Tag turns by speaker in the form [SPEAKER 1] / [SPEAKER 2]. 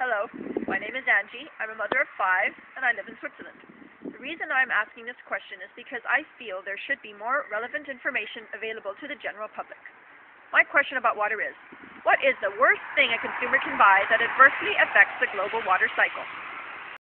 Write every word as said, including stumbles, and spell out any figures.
[SPEAKER 1] Hello, my name is Angie. I'm a mother of five, and I live in Switzerland. The reason I'm asking this question is because I feel there should be more relevant information available to the general public. My question about water is, what is the worst thing a consumer can buy that adversely affects the global water cycle?